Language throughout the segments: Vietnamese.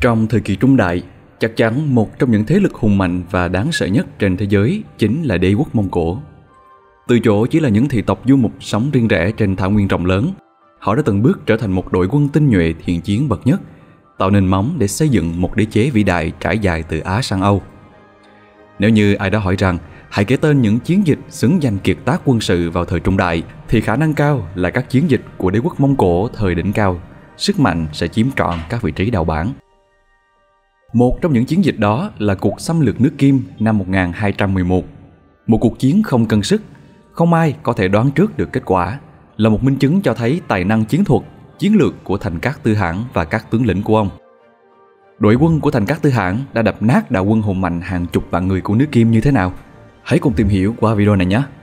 Trong thời kỳ Trung Đại, chắc chắn một trong những thế lực hùng mạnh và đáng sợ nhất trên thế giới chính là đế quốc Mông Cổ. Từ chỗ chỉ là những thị tộc du mục sống riêng rẽ trên thảo nguyên rộng lớn, họ đã từng bước trở thành một đội quân tinh nhuệ thiện chiến bậc nhất, tạo nền móng để xây dựng một đế chế vĩ đại trải dài từ Á sang Âu. Nếu như ai đó hỏi rằng hãy kể tên những chiến dịch xứng danh kiệt tác quân sự vào thời Trung Đại, thì khả năng cao là các chiến dịch của đế quốc Mông Cổ thời đỉnh cao, sức mạnh sẽ chiếm trọn các vị trí đầu bảng. Một trong những chiến dịch đó là cuộc xâm lược nước Kim năm 1211. Một cuộc chiến không cân sức, không ai có thể đoán trước được kết quả, là một minh chứng cho thấy tài năng chiến thuật, chiến lược của Thành Cát Tư Hãn và các tướng lĩnh của ông. Đội quân của Thành Cát Tư Hãn đã đập nát đạo quân hùng mạnh hàng chục vạn người của nước Kim như thế nào? Hãy cùng tìm hiểu qua video này nhé!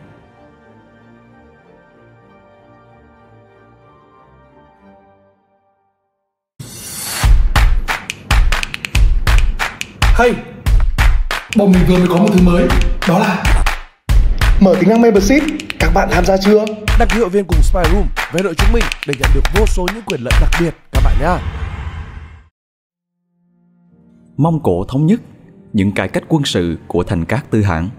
Hey! Bọn mình vừa mới có một thứ mới, đó là mở tính năng membership. Các bạn tham gia chưa? Đăng ký hội viên cùng Spy Room với đội chúng mình để nhận được vô số những quyền lợi đặc biệt các bạn nhé. Mông Cổ thống nhất, những cải cách quân sự của Thành Cát Tư Hãn.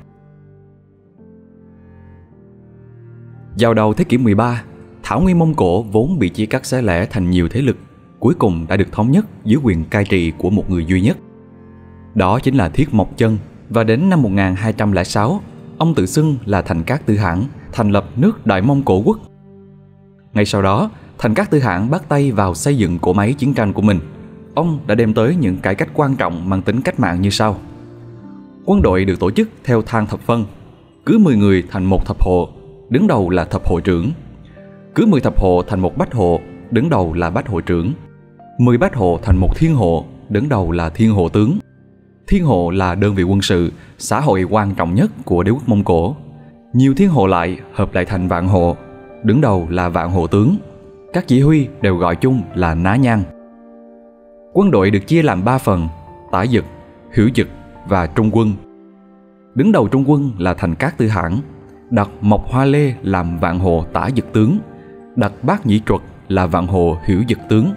Vào đầu thế kỷ 13, thảo nguyên Mông Cổ vốn bị chia cắt xé lẻ thành nhiều thế lực, cuối cùng đã được thống nhất dưới quyền cai trị của một người duy nhất. Đó chính là Thiết Mộc Chân, và đến năm 1206, ông tự xưng là Thành Cát Tư Hãn, thành lập nước Đại Mông Cổ Quốc. Ngay sau đó, Thành Cát Tư Hãn bắt tay vào xây dựng cỗ máy chiến tranh của mình. Ông đã đem tới những cải cách quan trọng mang tính cách mạng như sau. Quân đội được tổ chức theo thang thập phân, cứ 10 người thành một thập hộ, đứng đầu là thập hộ trưởng. Cứ 10 thập hộ thành một bách hộ, đứng đầu là bách hộ trưởng. 10 bách hộ thành một thiên hộ, đứng đầu là thiên hộ tướng. Thiên hộ là đơn vị quân sự, xã hội quan trọng nhất của đế quốc Mông Cổ. Nhiều thiên hộ lại hợp lại thành vạn hộ, đứng đầu là vạn hộ tướng. Các chỉ huy đều gọi chung là ná nhang. Quân đội được chia làm 3 phần: tả dực, hữu dực và trung quân. Đứng đầu trung quân là Thành Cát Tư Hãn, đặt Mộc Hoa Lê làm vạn hộ tả dực tướng, đặt Bát Nhĩ Truật là vạn hộ hữu dực tướng.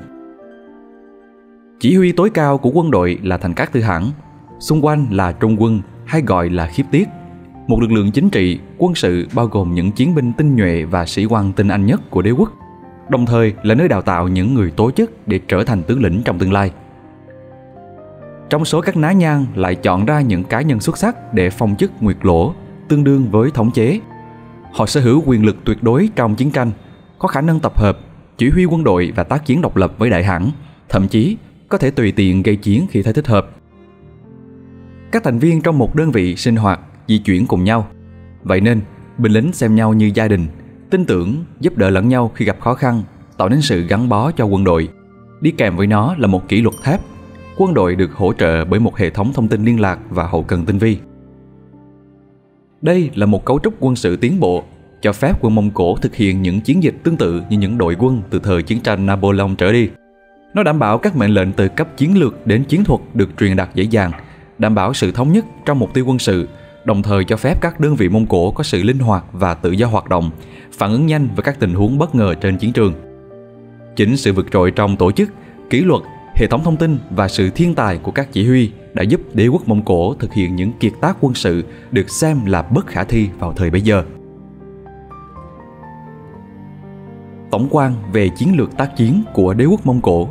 Chỉ huy tối cao của quân đội là Thành Cát Tư Hãn, xung quanh là trung quân hay gọi là khiếp tiết, một lực lượng chính trị, quân sự bao gồm những chiến binh tinh nhuệ và sĩ quan tinh anh nhất của đế quốc, đồng thời là nơi đào tạo những người tố chất để trở thành tướng lĩnh trong tương lai. Trong số các ná nhang lại chọn ra những cá nhân xuất sắc để phong chức nguyệt lỗ, tương đương với thống chế. Họ sở hữu quyền lực tuyệt đối trong chiến tranh, có khả năng tập hợp, chỉ huy quân đội và tác chiến độc lập với đại hãn, thậm chí có thể tùy tiện gây chiến khi thấy thích hợp. Các thành viên trong một đơn vị sinh hoạt, di chuyển cùng nhau. Vậy nên, binh lính xem nhau như gia đình, tin tưởng, giúp đỡ lẫn nhau khi gặp khó khăn, tạo nên sự gắn bó cho quân đội. Đi kèm với nó là một kỷ luật thép. Quân đội được hỗ trợ bởi một hệ thống thông tin liên lạc và hậu cần tinh vi. Đây là một cấu trúc quân sự tiến bộ, cho phép quân Mông Cổ thực hiện những chiến dịch tương tự như những đội quân từ thời chiến tranh Napoleon trở đi. Nó đảm bảo các mệnh lệnh từ cấp chiến lược đến chiến thuật được truyền đạt dễ dàng, đảm bảo sự thống nhất trong mục tiêu quân sự, đồng thời cho phép các đơn vị Mông Cổ có sự linh hoạt và tự do hoạt động, phản ứng nhanh với các tình huống bất ngờ trên chiến trường. Chính sự vượt trội trong tổ chức, kỷ luật, hệ thống thông tin và sự thiên tài của các chỉ huy đã giúp đế quốc Mông Cổ thực hiện những kiệt tác quân sự được xem là bất khả thi vào thời bấy giờ. Tổng quan về chiến lược tác chiến của đế quốc Mông Cổ.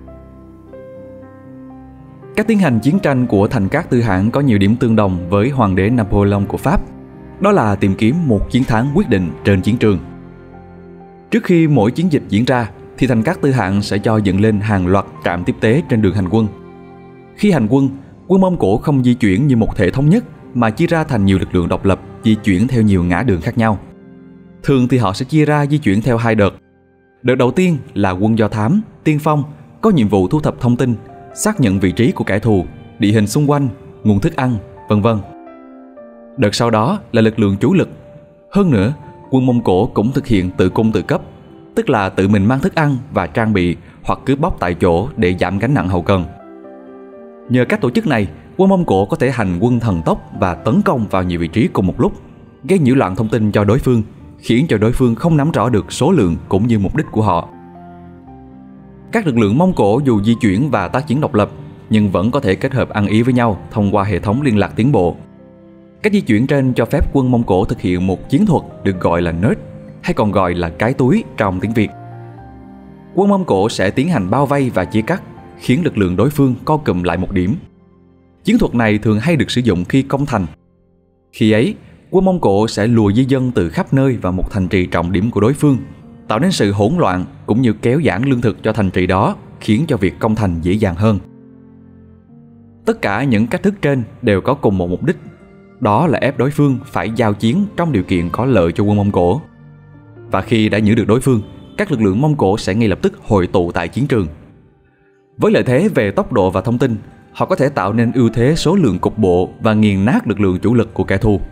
Cách tiến hành chiến tranh của Thành Cát Tư Hãn có nhiều điểm tương đồng với hoàng đế Napoleon của Pháp. Đó là tìm kiếm một chiến thắng quyết định trên chiến trường. Trước khi mỗi chiến dịch diễn ra, thì Thành Cát Tư Hãn sẽ cho dựng lên hàng loạt trạm tiếp tế trên đường hành quân. Khi hành quân, quân Mông Cổ không di chuyển như một thể thống nhất, mà chia ra thành nhiều lực lượng độc lập di chuyển theo nhiều ngã đường khác nhau. Thường thì họ sẽ chia ra di chuyển theo 2 đợt. Đợt đầu tiên là quân do thám, tiên phong, có nhiệm vụ thu thập thông tin, xác nhận vị trí của kẻ thù, địa hình xung quanh, nguồn thức ăn, vân vân. Đợt sau đó là lực lượng chủ lực. Hơn nữa, quân Mông Cổ cũng thực hiện tự cung tự cấp, tức là tự mình mang thức ăn và trang bị hoặc cướp bóc tại chỗ để giảm gánh nặng hậu cần. Nhờ các tổ chức này, quân Mông Cổ có thể hành quân thần tốc và tấn công vào nhiều vị trí cùng một lúc, gây nhiễu loạn thông tin cho đối phương, khiến cho đối phương không nắm rõ được số lượng cũng như mục đích của họ. Các lực lượng Mông Cổ dù di chuyển và tác chiến độc lập, nhưng vẫn có thể kết hợp ăn ý với nhau thông qua hệ thống liên lạc tiến bộ. Cách di chuyển trên cho phép quân Mông Cổ thực hiện một chiến thuật được gọi là nớt, hay còn gọi là cái túi trong tiếng Việt. Quân Mông Cổ sẽ tiến hành bao vây và chia cắt, khiến lực lượng đối phương co cụm lại một điểm. Chiến thuật này thường hay được sử dụng khi công thành. Khi ấy, quân Mông Cổ sẽ lùa di dân từ khắp nơi vào một thành trì trọng điểm của đối phương, tạo nên sự hỗn loạn cũng như kéo giãn lương thực cho thành trì đó, khiến cho việc công thành dễ dàng hơn. Tất cả những cách thức trên đều có cùng một mục đích, đó là ép đối phương phải giao chiến trong điều kiện có lợi cho quân Mông Cổ. Và khi đã giữ được đối phương, các lực lượng Mông Cổ sẽ ngay lập tức hội tụ tại chiến trường. Với lợi thế về tốc độ và thông tin, họ có thể tạo nên ưu thế số lượng cục bộ và nghiền nát lực lượng chủ lực của kẻ thù.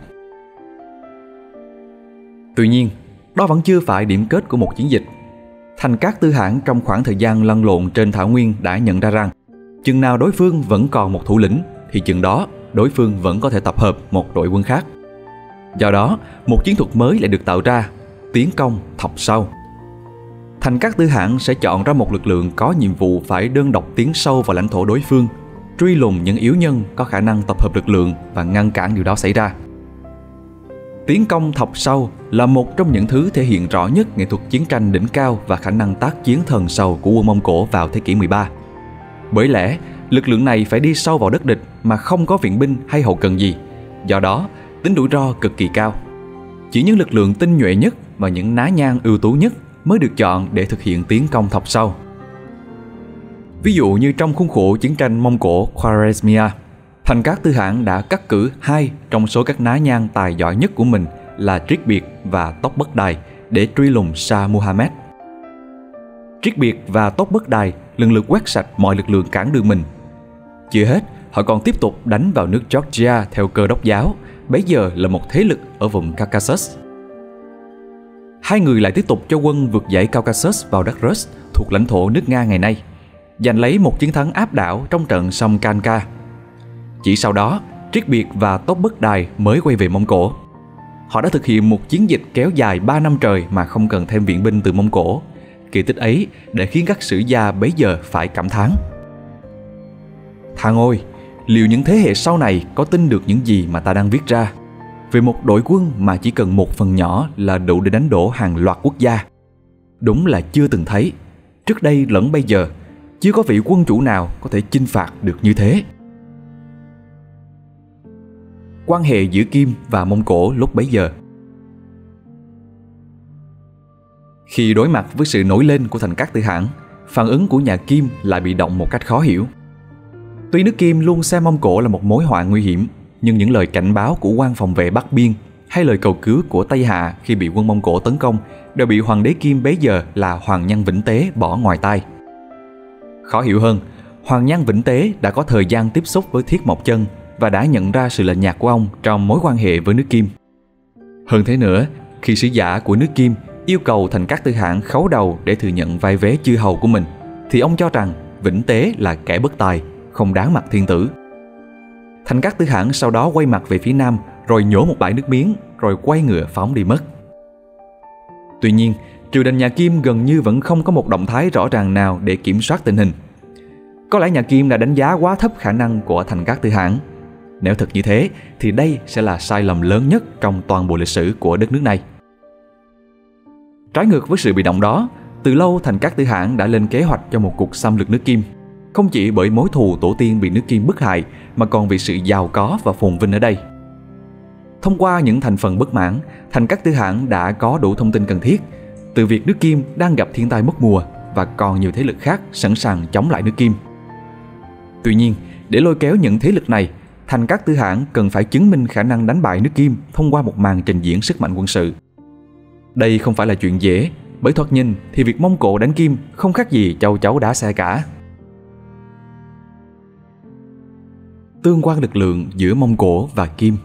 Tuy nhiên, đó vẫn chưa phải điểm kết của một chiến dịch. Thành Cát Tư Hãn trong khoảng thời gian lăn lộn trên thảo nguyên đã nhận ra rằng chừng nào đối phương vẫn còn một thủ lĩnh thì chừng đó đối phương vẫn có thể tập hợp một đội quân khác. Do đó, một chiến thuật mới lại được tạo ra, tiến công thọc sâu. Thành Cát Tư Hãn sẽ chọn ra một lực lượng có nhiệm vụ phải đơn độc tiến sâu vào lãnh thổ đối phương, truy lùng những yếu nhân có khả năng tập hợp lực lượng và ngăn cản điều đó xảy ra. Tiến công thọc sâu là một trong những thứ thể hiện rõ nhất nghệ thuật chiến tranh đỉnh cao và khả năng tác chiến thần sầu của quân Mông Cổ vào thế kỷ 13. Bởi lẽ, lực lượng này phải đi sâu vào đất địch mà không có viện binh hay hậu cần gì, do đó tính rủi ro cực kỳ cao. Chỉ những lực lượng tinh nhuệ nhất và những ná nhang ưu tú nhất mới được chọn để thực hiện tiến công thọc sâu. Ví dụ như trong khuôn khổ chiến tranh Mông Cổ Khwarezmia, Thành Cát Tư Hãn đã cắt cử 2 trong số các ná nhang tài giỏi nhất của mình là Triết Biệt và Tốc Bất Đài để truy lùng Shah Muhammad. Triết Biệt và Tốc Bất Đài lần lượt quét sạch mọi lực lượng cản đường mình. Chưa hết, họ còn tiếp tục đánh vào nước Georgia theo Cơ Đốc giáo, bấy giờ là một thế lực ở vùng Caucasus. Hai người lại tiếp tục cho quân vượt dãy Caucasus vào đất Rus thuộc lãnh thổ nước Nga ngày nay, giành lấy một chiến thắng áp đảo trong trận sông Kanka. Chỉ sau đó, Triết Biệt và Tốc Bất Đài mới quay về Mông Cổ. Họ đã thực hiện một chiến dịch kéo dài 3 năm trời mà không cần thêm viện binh từ Mông Cổ. Kỳ tích ấy đã khiến các sử gia bấy giờ phải cảm thán: Thang ôi, liệu những thế hệ sau này có tin được những gì mà ta đang viết ra về một đội quân mà chỉ cần một phần nhỏ là đủ để đánh đổ hàng loạt quốc gia? Đúng là chưa từng thấy, trước đây lẫn bây giờ, chưa có vị quân chủ nào có thể chinh phạt được như thế. Quan hệ giữa Kim và Mông Cổ lúc bấy giờ. Khi đối mặt với sự nổi lên của Thành Cát Tư Hãn, phản ứng của nhà Kim lại bị động một cách khó hiểu. Tuy nước Kim luôn xem Mông Cổ là một mối họa nguy hiểm, nhưng những lời cảnh báo của quan phòng vệ Bắc Biên hay lời cầu cứu của Tây Hạ khi bị quân Mông Cổ tấn công đều bị hoàng đế Kim bấy giờ là Hoàng Nhan Vĩnh Tế bỏ ngoài tai. Khó hiểu hơn, Hoàng Nhan Vĩnh Tế đã có thời gian tiếp xúc với Thiết Mộc Chân và đã nhận ra sự lạnh nhạt của ông trong mối quan hệ với nước Kim. Hơn thế nữa, khi sứ giả của nước Kim yêu cầu Thành Cát Tư Hãn khấu đầu để thừa nhận vai vế chư hầu của mình, thì ông cho rằng Vĩnh Tế là kẻ bất tài, không đáng mặt thiên tử. Thành Cát Tư Hãn sau đó quay mặt về phía nam, rồi nhổ một bãi nước miếng, rồi quay ngựa phóng đi mất. Tuy nhiên, triều đình nhà Kim gần như vẫn không có một động thái rõ ràng nào để kiểm soát tình hình. Có lẽ nhà Kim đã đánh giá quá thấp khả năng của Thành Cát Tư Hãn. Nếu thật như thế, thì đây sẽ là sai lầm lớn nhất trong toàn bộ lịch sử của đất nước này. Trái ngược với sự bị động đó, từ lâu Thành Cát Tư Hãn đã lên kế hoạch cho một cuộc xâm lược nước Kim, không chỉ bởi mối thù tổ tiên bị nước Kim bức hại, mà còn vì sự giàu có và phồn vinh ở đây. Thông qua những thành phần bất mãn, Thành Cát Tư Hãn đã có đủ thông tin cần thiết, từ việc nước Kim đang gặp thiên tai mất mùa và còn nhiều thế lực khác sẵn sàng chống lại nước Kim. Tuy nhiên, để lôi kéo những thế lực này, Thành Cát Tư Hãn cần phải chứng minh khả năng đánh bại nước Kim thông qua một màn trình diễn sức mạnh quân sự. Đây không phải là chuyện dễ, bởi thoạt nhìn thì việc Mông Cổ đánh Kim không khác gì châu chấu đá xe cả. Tương quan lực lượng giữa Mông Cổ và Kim.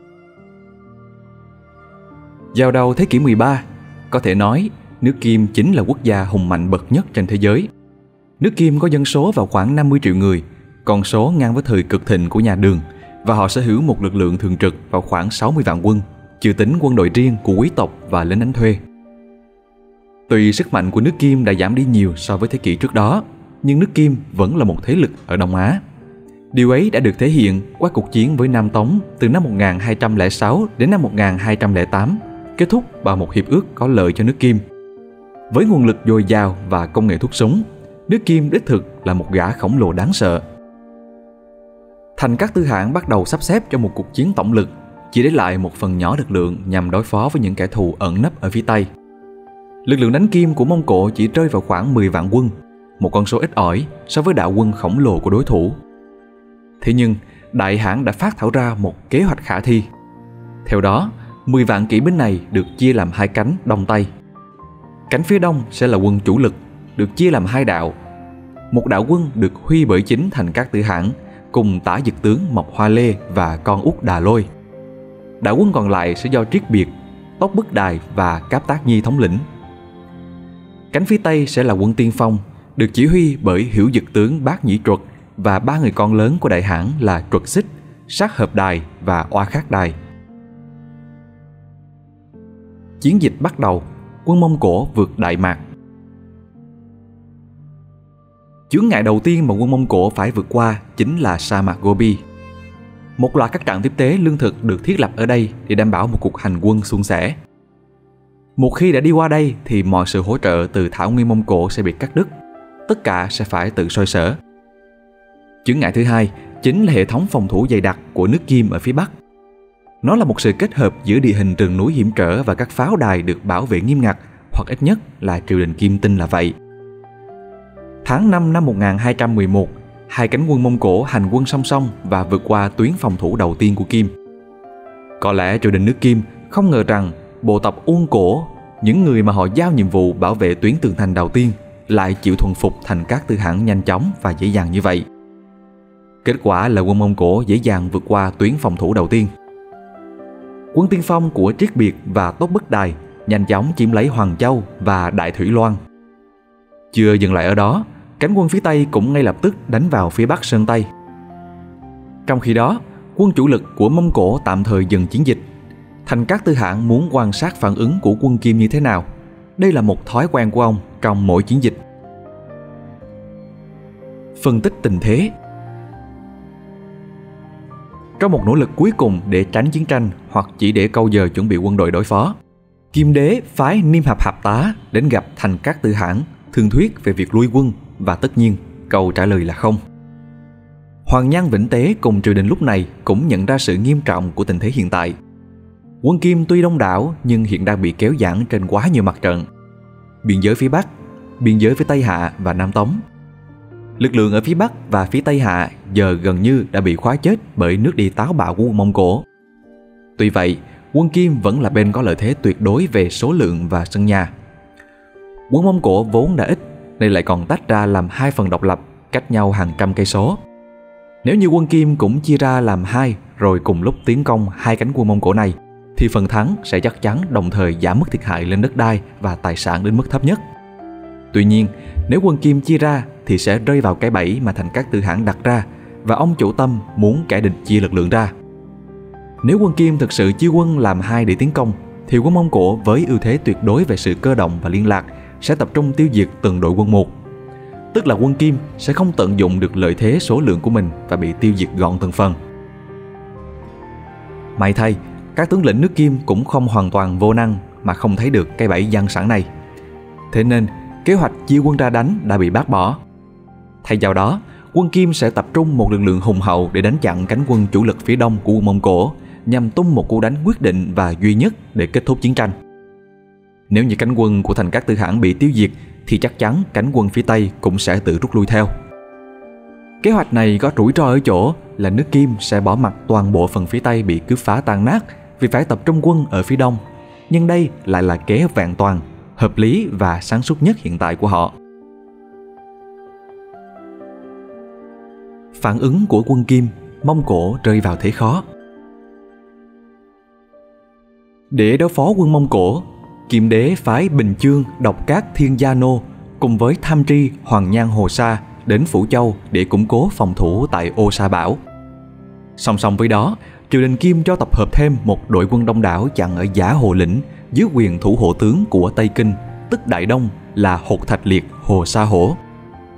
Vào đầu thế kỷ 13, có thể nói nước Kim chính là quốc gia hùng mạnh bậc nhất trên thế giới. Nước Kim có dân số vào khoảng 50 triệu người, con số ngang với thời cực thịnh của nhà Đường, và họ sở hữu một lực lượng thường trực vào khoảng 60 vạn quân, chưa tính quân đội riêng của quý tộc và lính đánh thuê. Tuy sức mạnh của nước Kim đã giảm đi nhiều so với thế kỷ trước đó, nhưng nước Kim vẫn là một thế lực ở Đông Á. Điều ấy đã được thể hiện qua cuộc chiến với Nam Tống từ năm 1206 đến năm 1208, kết thúc bằng một hiệp ước có lợi cho nước Kim. Với nguồn lực dồi dào và công nghệ thuốc súng, nước Kim đích thực là một gã khổng lồ đáng sợ. Thành Các Tư Hãn bắt đầu sắp xếp cho một cuộc chiến tổng lực, chỉ để lại một phần nhỏ lực lượng nhằm đối phó với những kẻ thù ẩn nấp ở phía Tây. Lực lượng đánh Kim của Mông Cổ chỉ rơi vào khoảng 10 vạn quân, một con số ít ỏi so với đạo quân khổng lồ của đối thủ. Thế nhưng, Đại Hãn đã phát thảo ra một kế hoạch khả thi. Theo đó, 10 vạn kỵ binh này được chia làm hai cánh đông tây. Cánh phía đông sẽ là quân chủ lực, được chia làm hai đạo. Một đạo quân được huy bởi chính Thành Các Tư Hãn cùng tả dực tướng Mộc Hoa Lê và con út Đà Lôi. Đạo quân còn lại sẽ do Triết Biệt, Tốc Bức Đài và Cáp Tác Nhi thống lĩnh. Cánh phía tây sẽ là quân tiên phong, được chỉ huy bởi Hiểu Dực tướng Bát Nhĩ Truật và ba người con lớn của Đại Hãn là Truật Xích, Sát Hợp Đài và Oa Khắc Đài. Chiến dịch bắt đầu, quân Mông Cổ vượt Đại Mạc. Chướng ngại đầu tiên mà quân Mông Cổ phải vượt qua chính là sa mạc Gobi. Một loạt các trạm tiếp tế lương thực được thiết lập ở đây để đảm bảo một cuộc hành quân suôn sẻ. Một khi đã đi qua đây thì mọi sự hỗ trợ từ thảo nguyên Mông Cổ sẽ bị cắt đứt. Tất cả sẽ phải tự xoay sở. Chướng ngại thứ hai chính là hệ thống phòng thủ dày đặc của nước Kim ở phía Bắc. Nó là một sự kết hợp giữa địa hình rừng núi hiểm trở và các pháo đài được bảo vệ nghiêm ngặt, hoặc ít nhất là triều đình Kim tin là vậy. Tháng 5 năm 1211, hai cánh quân Mông Cổ hành quân song song và vượt qua tuyến phòng thủ đầu tiên của Kim. Có lẽ triều đình nước Kim không ngờ rằng bộ tộc Uông Cổ, những người mà họ giao nhiệm vụ bảo vệ tuyến tường thành đầu tiên, lại chịu thuần phục Thành Các Tư Hãn nhanh chóng và dễ dàng như vậy. Kết quả là quân Mông Cổ dễ dàng vượt qua tuyến phòng thủ đầu tiên. Quân tiên phong của Triết Biệt và Tốc Bức Đài nhanh chóng chiếm lấy Hoàng Châu và Đại Thủy Loan. Chưa dừng lại ở đó, cánh quân phía Tây cũng ngay lập tức đánh vào phía Bắc Sơn Tây. Trong khi đó, quân chủ lực của Mông Cổ tạm thời dừng chiến dịch. Thành Các Tư Hãn muốn quan sát phản ứng của quân Kim như thế nào. Đây là một thói quen của ông trong mỗi chiến dịch. Phân tích tình thế. Trong một nỗ lực cuối cùng để tránh chiến tranh hoặc chỉ để câu giờ chuẩn bị quân đội đối phó, Kim đế phái Niêm Hạp Hạp Tá đến gặp Thành Các Tư Hãn thương thuyết về việc lui quân, và tất nhiên câu trả lời là không. Hoàng Nhan Vĩnh Tế cùng triều đình lúc này cũng nhận ra sự nghiêm trọng của tình thế hiện tại. Quân Kim tuy đông đảo nhưng hiện đang bị kéo giãn trên quá nhiều mặt trận. Biên giới phía Bắc, biên giới với Tây Hạ và Nam Tống. Lực lượng ở phía Bắc và phía Tây Hạ giờ gần như đã bị khóa chết bởi nước đi táo bạo của quân Mông Cổ. Tuy vậy, quân Kim vẫn là bên có lợi thế tuyệt đối về số lượng và sân nhà. Quân Mông Cổ vốn đã ít, nên lại còn tách ra làm hai phần độc lập, cách nhau hàng trăm cây số. Nếu như quân Kim cũng chia ra làm hai rồi cùng lúc tiến công hai cánh quân Mông Cổ này, thì phần thắng sẽ chắc chắn đồng thời giảm mức thiệt hại lên đất đai và tài sản đến mức thấp nhất. Tuy nhiên, nếu quân Kim chia ra thì sẽ rơi vào cái bẫy mà Thành Các Tư Hãn đặt ra, và ông chủ tâm muốn kẻ địch chia lực lượng ra. Nếu quân Kim thực sự chia quân làm hai để tiến công, thì quân Mông Cổ với ưu thế tuyệt đối về sự cơ động và liên lạc sẽ tập trung tiêu diệt từng đội quân một. Tức là quân Kim sẽ không tận dụng được lợi thế số lượng của mình và bị tiêu diệt gọn từng phần. May thay, các tướng lĩnh nước Kim cũng không hoàn toàn vô năng mà không thấy được cái bẫy giăng sẵn này. Thế nên, kế hoạch chia quân ra đánh đã bị bác bỏ. Thay vào đó, quân Kim sẽ tập trung một lực lượng hùng hậu để đánh chặn cánh quân chủ lực phía đông của quân Mông Cổ, nhằm tung một cú đánh quyết định và duy nhất để kết thúc chiến tranh. Nếu như cánh quân của Thành Các Tư Hãn bị tiêu diệt, thì chắc chắn cánh quân phía Tây cũng sẽ tự rút lui theo. Kế hoạch này có rủi ro ở chỗ là nước Kim sẽ bỏ mặc toàn bộ phần phía Tây bị cướp phá tan nát vì phải tập trung quân ở phía đông. Nhưng đây lại là kế vẹn toàn, hợp lý và sáng suốt nhất hiện tại của họ. Phản ứng của quân Kim, Mông Cổ rơi vào thế khó. Để đối phó quân Mông Cổ, Kim đế phái Bình Chương, Độc Cát Thiên Gia Nô cùng với Tham Tri, Hoàng Nhan Hồ Sa đến Phủ Châu để củng cố phòng thủ tại Ô Sa Bảo. Song song với đó, triều đình Kim cho tập hợp thêm một đội quân đông đảo chặn ở Giả Hồ Lĩnh dưới quyền thủ hộ tướng của Tây Kinh, tức Đại Đông, là Hột Thạch Liệt Hồ Sa Hổ.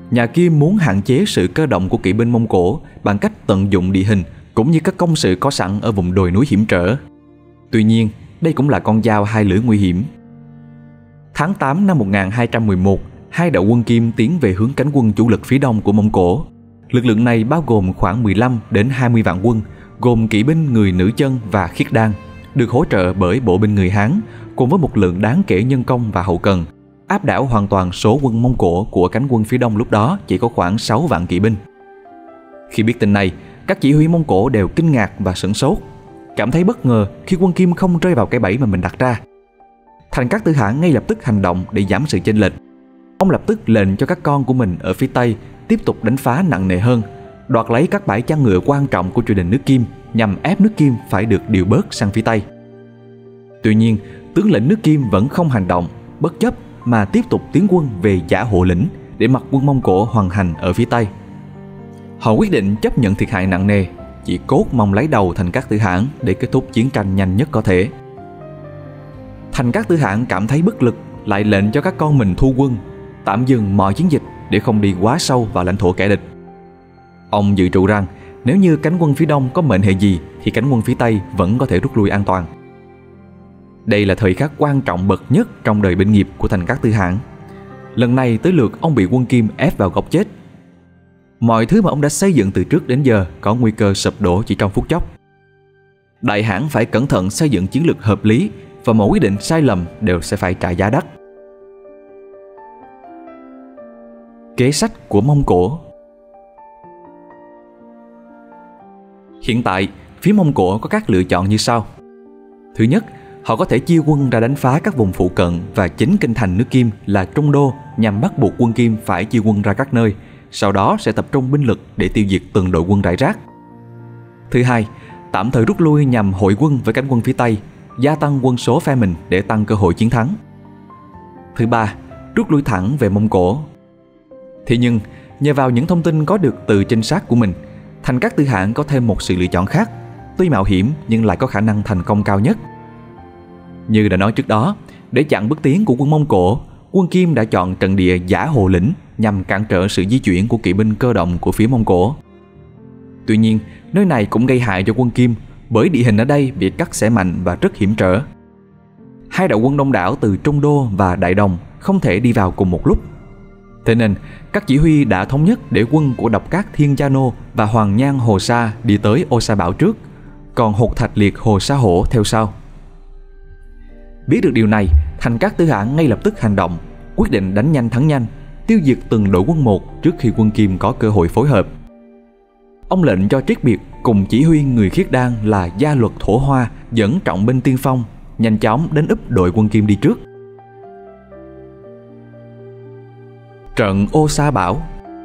Nhà Kim muốn hạn chế sự cơ động của kỵ binh Mông Cổ bằng cách tận dụng địa hình cũng như các công sự có sẵn ở vùng đồi núi hiểm trở. Tuy nhiên, đây cũng là con dao hai lưỡi nguy hiểm. Tháng 8 năm 1211, hai đạo quân Kim tiến về hướng cánh quân chủ lực phía đông của Mông Cổ. Lực lượng này bao gồm khoảng 15 đến 20 vạn quân, gồm kỵ binh người Nữ Chân và Khiết Đan, được hỗ trợ bởi bộ binh người Hán, cùng với một lượng đáng kể nhân công và hậu cần, áp đảo hoàn toàn số quân Mông Cổ của cánh quân phía đông lúc đó chỉ có khoảng 6 vạn kỵ binh. Khi biết tin này, các chỉ huy Mông Cổ đều kinh ngạc và sửng sốt, cảm thấy bất ngờ khi quân Kim không rơi vào cái bẫy mà mình đặt ra. Thành Các Tư Hãn ngay lập tức hành động để giảm sự chênh lệch. Ông lập tức lệnh cho các con của mình ở phía Tây tiếp tục đánh phá nặng nề hơn, đoạt lấy các bãi chăn ngựa quan trọng của triều đình nước Kim nhằm ép nước Kim phải được điều bớt sang phía Tây. Tuy nhiên, tướng lĩnh nước Kim vẫn không hành động, bất chấp mà tiếp tục tiến quân về Giả Hộ Lĩnh để mặc quân Mông Cổ hoành hành ở phía Tây. Họ quyết định chấp nhận thiệt hại nặng nề, chỉ cốt mong lấy đầu Thành Các Tư Hãn để kết thúc chiến tranh nhanh nhất có thể. Thành Các Tư Hãn cảm thấy bất lực, lại lệnh cho các con mình thu quân, tạm dừng mọi chiến dịch để không đi quá sâu vào lãnh thổ kẻ địch. Ông dự trù rằng nếu như cánh quân phía đông có mệnh hệ gì thì cánh quân phía Tây vẫn có thể rút lui an toàn. Đây là thời khắc quan trọng bậc nhất trong đời binh nghiệp của Thành Các Tư Hãn. Lần này tới lượt ông bị quân Kim ép vào góc chết. Mọi thứ mà ông đã xây dựng từ trước đến giờ có nguy cơ sụp đổ chỉ trong phút chốc. Đại hãn phải cẩn thận xây dựng chiến lược hợp lý, và mọi quyết định sai lầm đều sẽ phải trả giá đắt. Kế sách của Mông Cổ. Hiện tại, phía Mông Cổ có các lựa chọn như sau. Thứ nhất, họ có thể chia quân ra đánh phá các vùng phụ cận và chính kinh thành nước Kim là Trung Đô nhằm bắt buộc quân Kim phải chia quân ra các nơi, sau đó sẽ tập trung binh lực để tiêu diệt từng đội quân rải rác. Thứ hai, tạm thời rút lui nhằm hội quân với cánh quân phía Tây, gia tăng quân số phe mình để tăng cơ hội chiến thắng. Thứ ba, rút lui thẳng về Mông Cổ. Thế nhưng, nhờ vào những thông tin có được từ trinh sát của mình, Thành Các Tư Hãn có thêm một sự lựa chọn khác, tuy mạo hiểm nhưng lại có khả năng thành công cao nhất. Như đã nói trước đó, để chặn bước tiến của quân Mông Cổ, quân Kim đã chọn trận địa Giả Hộ Lĩnh nhằm cản trở sự di chuyển của kỵ binh cơ động của phía Mông Cổ. Tuy nhiên, nơi này cũng gây hại cho quân Kim, bởi địa hình ở đây bị cắt xẻ mạnh và rất hiểm trở. Hai đạo quân đông đảo từ Trung Đô và Đại Đồng không thể đi vào cùng một lúc. Thế nên, các chỉ huy đã thống nhất để quân của Độc Cát Thiên Cha Nô và Hoàng Nhan Hồ Sa đi tới Ô Sa Bảo trước, còn Hột Thạch Liệt Hồ Sa Hổ theo sau. Biết được điều này, Thành Các Tư Hãn ngay lập tức hành động, quyết định đánh nhanh thắng nhanh, tiêu diệt từng đội quân một trước khi quân Kim có cơ hội phối hợp. Ông lệnh cho Triết Biệt cùng chỉ huy người Khiết Đan là Gia Luật Thổ Hoa dẫn trọng binh tiên phong, nhanh chóng đến úp đội quân Kim đi trước. Trận Ô Sa Bảo.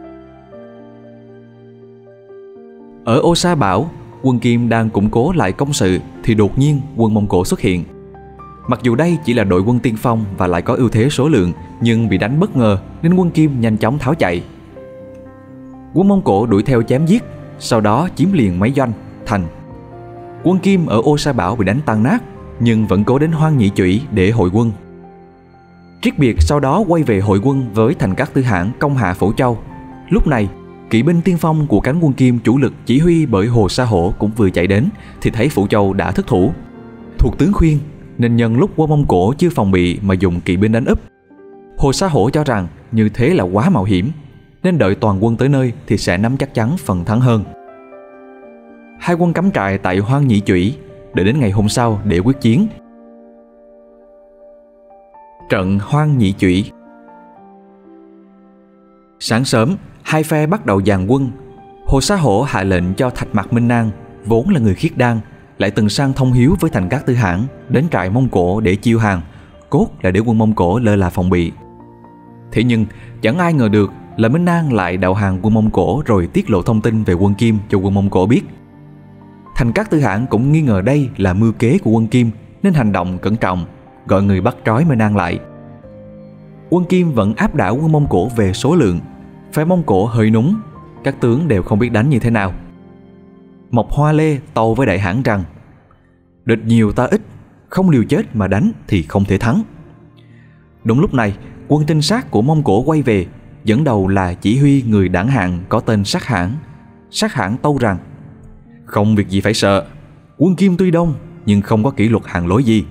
Ở Ô Sa Bảo, quân Kim đang củng cố lại công sự thì đột nhiên quân Mông Cổ xuất hiện. Mặc dù đây chỉ là đội quân tiên phong và lại có ưu thế số lượng, nhưng bị đánh bất ngờ nên quân Kim nhanh chóng tháo chạy. Quân Mông Cổ đuổi theo chém giết, sau đó chiếm liền mấy doanh, thành. Quân Kim ở Ô Sa Bảo bị đánh tan nát, nhưng vẫn cố đến Hoang Nhị Chủy để hội quân. Triết Biệt sau đó quay về hội quân với Thành Các Tư Hãn công hạ Phổ Châu. Lúc này, kỵ binh tiên phong của cánh quân Kim chủ lực chỉ huy bởi Hồ Sa Hổ cũng vừa chạy đến thì thấy Phổ Châu đã thất thủ. Thuộc tướng khuyên nên nhân lúc quân Mông Cổ chưa phòng bị mà dùng kỵ binh đánh úp. Hồ Sa Hổ cho rằng như thế là quá mạo hiểm, nên đợi toàn quân tới nơi thì sẽ nắm chắc chắn phần thắng hơn. Hai quân cắm trại tại Hoang Nhị Chủy, đợi đến ngày hôm sau để quyết chiến. Trận Hoang Nhị Chủy. Sáng sớm, hai phe bắt đầu dàn quân. Hồ Sa Hổ hạ lệnh cho Thạch Mạc Minh Nang, vốn là người Khiết Đan, lại từng sang thông hiếu với Thành Các Tư Hãn, đến trại Mông Cổ để chiêu hàng, cốt là để quân Mông Cổ lơ là phòng bị. Thế nhưng chẳng ai ngờ được là Minh Nang lại đầu hàng quân Mông Cổ rồi tiết lộ thông tin về quân Kim cho quân Mông Cổ biết. Thành Các Tư Hãn cũng nghi ngờ đây là mưu kế của quân Kim nên hành động cẩn trọng, gọi người bắt trói Minh Nang lại. Quân Kim vẫn áp đảo quân Mông Cổ về số lượng, phe Mông Cổ hơi núng, các tướng đều không biết đánh như thế nào. Mộc Hoa Lê tâu với đại hãn rằng: địch nhiều ta ít, không liều chết mà đánh thì không thể thắng. Đúng lúc này, quân trinh sát của Mông Cổ quay về, dẫn đầu là chỉ huy người đảng hạng có tên Sát Hãn. Sát Hãn tâu rằng: "Không việc gì phải sợ, quân Kim tuy đông nhưng không có kỷ luật hàng lối gì."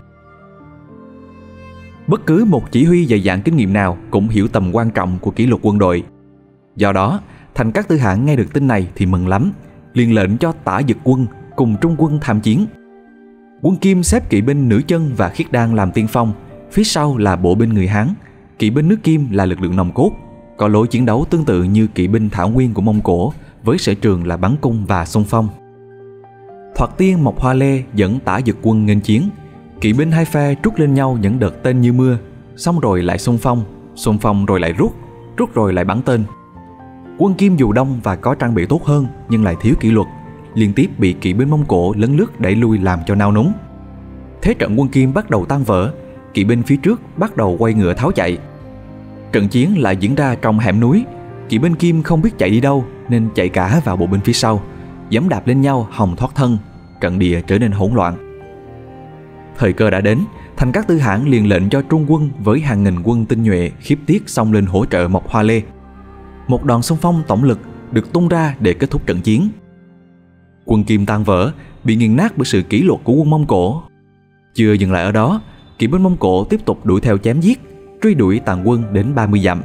Bất cứ một chỉ huy dày dạn kinh nghiệm nào cũng hiểu tầm quan trọng của kỷ luật quân đội. Do đó, Thành Cát Tư Hãn nghe được tin này thì mừng lắm, liền lệnh cho Tả Dực Quân cùng Trung quân tham chiến. Quân Kim xếp kỵ binh Nữ Chân và Khiết Đan làm tiên phong, phía sau là bộ binh người Hán. Kỵ binh nước Kim là lực lượng nòng cốt, có lối chiến đấu tương tự như kỵ binh Thảo Nguyên của Mông Cổ, với sở trường là bắn cung và xung phong. Thoạt tiên Mộc Hoa Lê dẫn Tả Dực Quân nghênh chiến. Kỵ binh hai phe trút lên nhau những đợt tên như mưa, xong rồi lại xung phong rồi lại rút rồi lại bắn tên. Quân Kim dù đông và có trang bị tốt hơn nhưng lại thiếu kỷ luật, liên tiếp bị kỵ binh Mông Cổ lấn lướt đẩy lui làm cho nao núng. Thế trận quân Kim bắt đầu tan vỡ, kỵ binh phía trước bắt đầu quay ngựa tháo chạy. Trận chiến lại diễn ra trong hẻm núi, kỵ binh Kim không biết chạy đi đâu nên chạy cả vào bộ binh phía sau, giẫm đạp lên nhau hòng thoát thân, trận địa trở nên hỗn loạn. Thời cơ đã đến, Thành Cát Tư Hãn liền lệnh cho Trung quân với hàng nghìn quân tinh nhuệ khiếp tiết xông lên hỗ trợ Mộc Hoa Lê. Một đòn xung phong tổng lực được tung ra để kết thúc trận chiến. Quân Kim tan vỡ, bị nghiền nát bởi sự kỷ luật của quân Mông Cổ. Chưa dừng lại ở đó, kỵ binh Mông Cổ tiếp tục đuổi theo chém giết, truy đuổi tàn quân đến 30 dặm.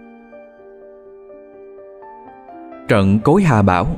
Trận Cối Hà Bảo.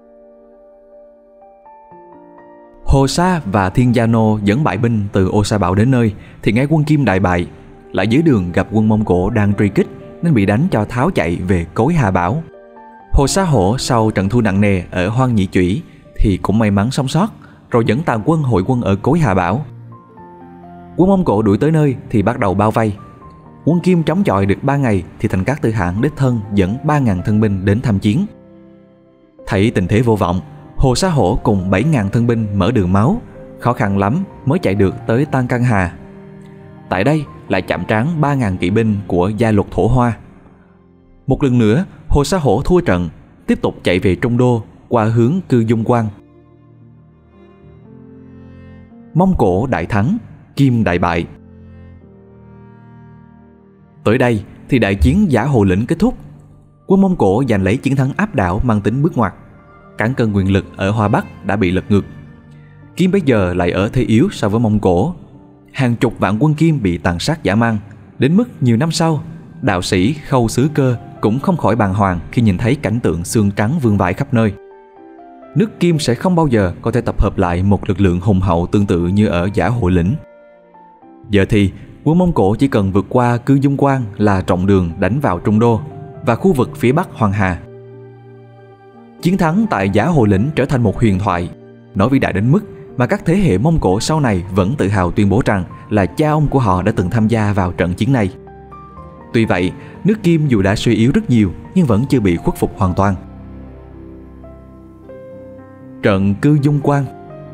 Hồ Sa và Thiên Gia Nô dẫn bại binh từ Ô Sa Bảo đến nơi thì nghe quân Kim đại bại, lại dưới đường gặp quân Mông Cổ đang truy kích nên bị đánh cho tháo chạy về Cối Hà Bảo. Hồ Sa Hổ sau trận thua nặng nề ở Hoang Nhị Chủy thì cũng may mắn sống sót, rồi dẫn tàn quân hội quân ở Cối Hà Bảo. Quân Mông Cổ đuổi tới nơi thì bắt đầu bao vây. Quân Kim chống chọi được 3 ngày thì Thành Cát Tư Hãn đích thân dẫn 3.000 thân binh đến tham chiến. Thấy tình thế vô vọng, Hồ Sa Hổ cùng 7.000 thân binh mở đường máu, khó khăn lắm mới chạy được tới Tan Căng Hà. Tại đây lại chạm trán 3.000 kỵ binh của Gia Luật Thổ Hoa. Một lần nữa, Hồ Sa Hổ thua trận, tiếp tục chạy về Trung Đô qua hướng Cư Dung Quan. Mông Cổ đại thắng, Kim đại bại. Tới đây thì đại chiến Giả Hồ Lĩnh kết thúc. Quân Mông Cổ giành lấy chiến thắng áp đảo mang tính bước ngoặt. Cán cân quyền lực ở Hoa Bắc đã bị lật ngược. Kim bây giờ lại ở thế yếu so với Mông Cổ. Hàng chục vạn quân Kim bị tàn sát dã man, đến mức nhiều năm sau, đạo sĩ Khâu Xứ Cơ cũng không khỏi bàng hoàng khi nhìn thấy cảnh tượng xương trắng vương vãi khắp nơi. Nước Kim sẽ không bao giờ có thể tập hợp lại một lực lượng hùng hậu tương tự như ở Giả Hồ Lĩnh. Giờ thì quân Mông Cổ chỉ cần vượt qua Cư Dung Quan là rộng đường đánh vào Trung Đô và khu vực phía Bắc Hoàng Hà. Chiến thắng tại Giả Hồ Lĩnh trở thành một huyền thoại, nó vĩ đại đến mức mà các thế hệ Mông Cổ sau này vẫn tự hào tuyên bố rằng là cha ông của họ đã từng tham gia vào trận chiến này. Tuy vậy, nước Kim dù đã suy yếu rất nhiều nhưng vẫn chưa bị khuất phục hoàn toàn. Trận Cư Dung Quan.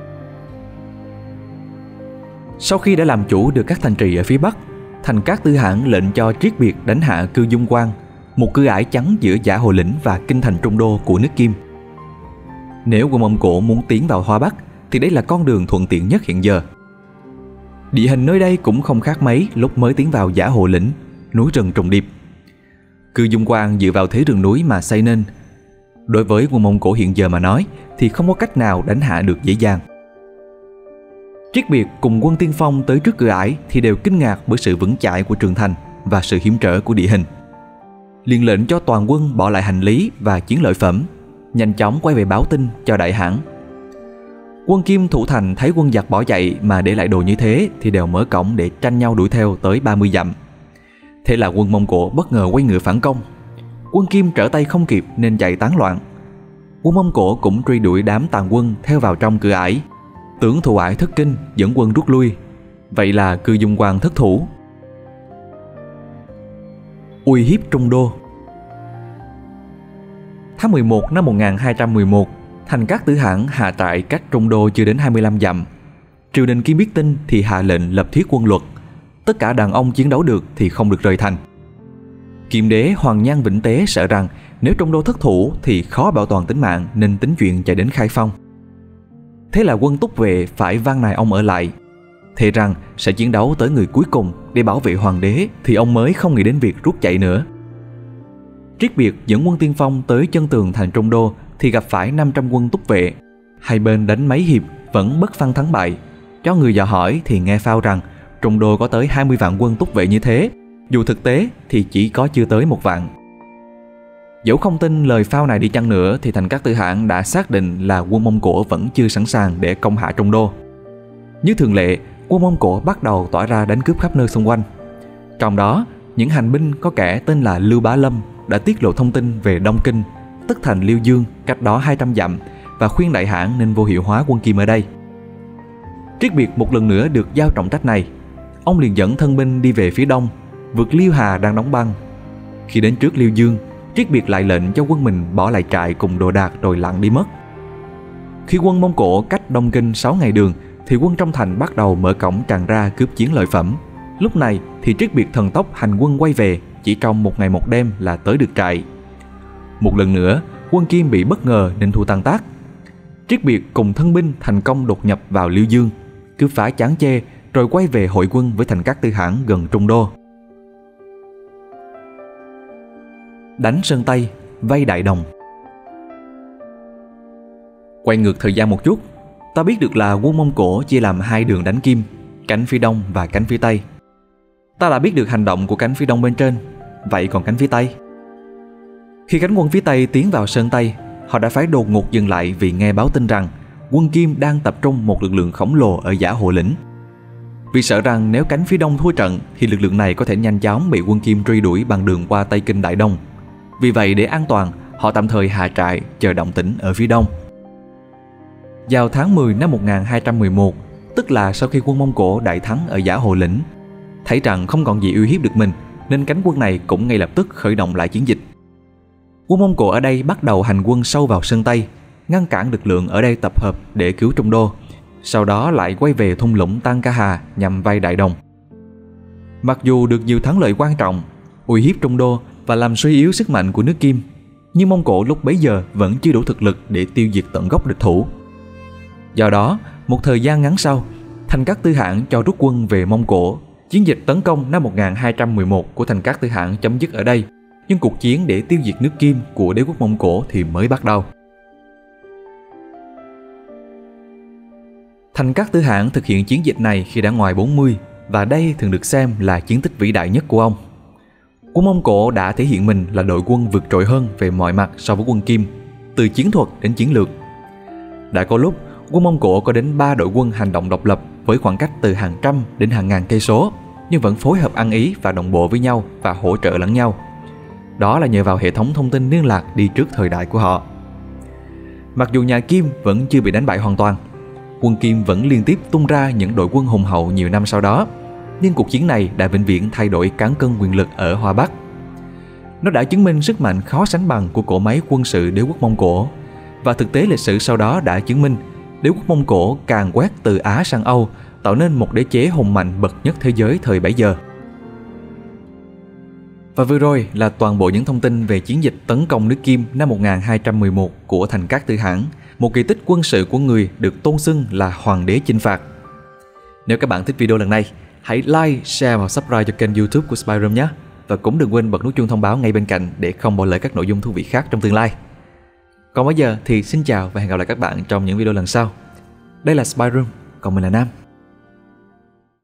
Sau khi đã làm chủ được các thành trì ở phía Bắc, Thành Cát Tư Hãn lệnh cho Triết Biệt đánh hạ Cư Dung Quan, một cửa ải chắn giữa Giả Hồ Lĩnh và kinh thành Trung Đô của nước Kim. Nếu quân Mông Cổ muốn tiến vào Hoa Bắc thì đây là con đường thuận tiện nhất hiện giờ. Địa hình nơi đây cũng không khác mấy lúc mới tiến vào Giả Hồ Lĩnh, núi rừng trùng điệp. Cư Dung Quan dựa vào thế rừng núi mà xây nên. Đối với quân Mông Cổ hiện giờ mà nói thì không có cách nào đánh hạ được dễ dàng. Triết Biệt cùng quân tiên phong tới trước cửa ải thì đều kinh ngạc bởi sự vững chãi của tường thành và sự hiểm trở của địa hình. Liền lệnh cho toàn quân bỏ lại hành lý và chiến lợi phẩm, nhanh chóng quay về báo tin cho đại hãn. Quân Kim thủ thành thấy quân giặc bỏ chạy mà để lại đồ như thế thì đều mở cổng để tranh nhau đuổi theo tới 30 dặm. Thế là quân Mông Cổ bất ngờ quay ngựa phản công. Quân Kim trở tay không kịp nên chạy tán loạn. Quân Mông Cổ cũng truy đuổi đám tàn quân theo vào trong cửa ải. Tưởng Thụ Ải thất kinh dẫn quân rút lui. Vậy là Cư Dung Quan thất thủ. Uy hiếp Trung Đô. Tháng 11 năm 1211, Thành Cát Tư Hãn hạ trại cách Trung Đô chưa đến 25 dặm. Triều đình Kim biết tin thì hạ lệnh lập thiết quân luật. Tất cả đàn ông chiến đấu được thì không được rời thành. Kim đế Hoàng Nhan Vĩnh Tế sợ rằng nếu Trung Đô thất thủ thì khó bảo toàn tính mạng nên tính chuyện chạy đến Khai Phong. Thế là quân Túc Vệ phải van nài ông ở lại. Thề rằng sẽ chiến đấu tới người cuối cùng để bảo vệ hoàng đế thì ông mới không nghĩ đến việc rút chạy nữa. Triết Biệt dẫn quân tiên phong tới chân tường thành Trung Đô thì gặp phải 500 quân túc vệ. Hai bên đánh mấy hiệp vẫn bất phân thắng bại. Cho người dò hỏi thì nghe phao rằng Trung Đô có tới 20 vạn quân túc vệ như thế, dù thực tế thì chỉ có chưa tới 1 vạn. Dẫu không tin lời phao này đi chăng nữa thì Thành Các Tư Hãn đã xác định là quân Mông Cổ vẫn chưa sẵn sàng để công hạ Trung Đô. Như thường lệ, quân Mông Cổ bắt đầu tỏa ra đánh cướp khắp nơi xung quanh. Trong đó, những hành binh có kẻ tên là Lưu Bá Lâm đã tiết lộ thông tin về Đông Kinh, tức thành Liêu Dương cách đó 200 dặm, và khuyên Đại Hãn nên vô hiệu hóa quân Kim ở đây. Triết Biệt một lần nữa được giao trọng trách này. Ông liền dẫn thân binh đi về phía đông, vượt Liêu Hà đang đóng băng. Khi đến trước Liêu Dương, Triết Biệt lại lệnh cho quân mình bỏ lại trại cùng đồ đạc rồi lặn đi mất. Khi quân Mông Cổ cách Đông Kinh 6 ngày đường thì quân trong thành bắt đầu mở cổng tràn ra cướp chiến lợi phẩm. Lúc này thì Triết Biệt thần tốc hành quân quay về, chỉ trong 1 ngày 1 đêm là tới được trại. Một lần nữa, quân Kim bị bất ngờ nên thua tan tác. Triết Biệt cùng thân binh thành công đột nhập vào Liêu Dương, cướp phá Chán Chê rồi quay về hội quân với Thành Các Tư Hãn gần Trung Đô. Đánh Sơn Tây, vây Đại Đồng. Quay ngược thời gian một chút, ta biết được là quân Mông Cổ chia làm 2 đường đánh Kim, cánh phía đông và cánh phía tây. Ta đã biết được hành động của cánh phía đông bên trên, vậy còn cánh phía tây? Khi cánh quân phía tây tiến vào Sơn Tây, họ đã phải đột ngột dừng lại vì nghe báo tin rằng quân Kim đang tập trung một lực lượng khổng lồ ở Giả Hộ Lĩnh. Vì sợ rằng nếu cánh phía đông thua trận thì lực lượng này có thể nhanh chóng bị quân Kim truy đuổi bằng đường qua Tây Kinh Đại Đông. Vì vậy để an toàn, họ tạm thời hạ trại chờ động tĩnh ở phía đông. Vào tháng 10 năm 1211, tức là sau khi quân Mông Cổ đại thắng ở Giả Hộ Lĩnh, thấy rằng không còn gì uy hiếp được mình nên cánh quân này cũng ngay lập tức khởi động lại chiến dịch. Quân Mông Cổ ở đây bắt đầu hành quân sâu vào Sơn Tây, ngăn cản lực lượng ở đây tập hợp để cứu Trung Đô, sau đó lại quay về thung lũng Tăng Ca Hà nhằm vây Đại Đồng. Mặc dù được nhiều thắng lợi quan trọng, uy hiếp Trung Đô và làm suy yếu sức mạnh của nước Kim, nhưng Mông Cổ lúc bấy giờ vẫn chưa đủ thực lực để tiêu diệt tận gốc địch thủ. Do đó, một thời gian ngắn sau, Thành Các Tư Hãn cho rút quân về Mông Cổ. Chiến dịch tấn công năm 1211 của Thành Các Tư Hãn chấm dứt ở đây, nhưng cuộc chiến để tiêu diệt nước Kim của đế quốc Mông Cổ thì mới bắt đầu. Thành Các Tư Hãn thực hiện chiến dịch này khi đã ngoài 40, và đây thường được xem là chiến tích vĩ đại nhất của ông. Quân Mông Cổ đã thể hiện mình là đội quân vượt trội hơn về mọi mặt so với quân Kim, từ chiến thuật đến chiến lược. Đã có lúc, quân Mông Cổ có đến 3 đội quân hành động độc lập với khoảng cách từ hàng trăm đến hàng ngàn cây số, nhưng vẫn phối hợp ăn ý và đồng bộ với nhau và hỗ trợ lẫn nhau. Đó là nhờ vào hệ thống thông tin liên lạc đi trước thời đại của họ. Mặc dù nhà Kim vẫn chưa bị đánh bại hoàn toàn, quân Kim vẫn liên tiếp tung ra những đội quân hùng hậu nhiều năm sau đó, nhưng cuộc chiến này đã vĩnh viễn thay đổi cán cân quyền lực ở Hoa Bắc. Nó đã chứng minh sức mạnh khó sánh bằng của cỗ máy quân sự đế quốc Mông Cổ, và thực tế lịch sử sau đó đã chứng minh đế quốc Mông Cổ càn quét từ Á sang Âu, tạo nên một đế chế hùng mạnh bậc nhất thế giới thời bấy giờ. Và vừa rồi là toàn bộ những thông tin về chiến dịch tấn công nước Kim năm 1211 của Thành Các Tư Hãn, một kỳ tích quân sự của người được tôn xưng là Hoàng đế chinh phạt. Nếu các bạn thích video lần này, hãy like, share và subscribe cho kênh YouTube của Spy Room nhé. Và cũng đừng quên bật nút chuông thông báo ngay bên cạnh để không bỏ lỡ các nội dung thú vị khác trong tương lai. Còn bây giờ thì xin chào và hẹn gặp lại các bạn trong những video lần sau. Đây là Spy Room, còn mình là Nam.